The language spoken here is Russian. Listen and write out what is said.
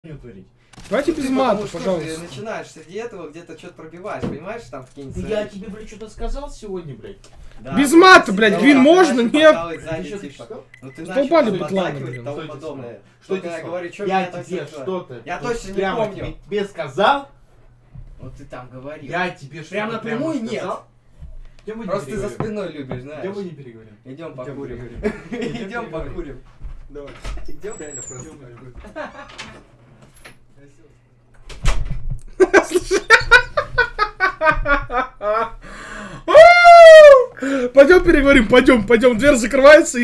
творить. Давайте без мата, что пожалуйста. Ты начинаешь среди этого где-то что-то пробиваешь, понимаешь, там какие-нибудь... Я тебе, блядь, что-то сказал сегодня, блядь. Да, Без мата, блядь, да, Гвин, ты можно? начал Нет. подкалывать сзади, Ты типа. что? Ну ты Задолбали, начал блядь, ладно, поддакивать и блин. тому Что ты подобное. сказал? Что Что я ты говорю, что Я меня так тебе зацепило? что-то... Я точно не прямо помню. тебе сказал? Вот ты там говорил. Я тебе что-то Прям напрямую прямо нет. сказал? Идем мы не Просто ты за переговорим. спиной любишь, знаешь. Идем мы не переговорим. Идем покурим. переговорим. Идем покурим. Давай. Идем. Реально просто. Пойдем переговорим, пойдем, дверь закрывается.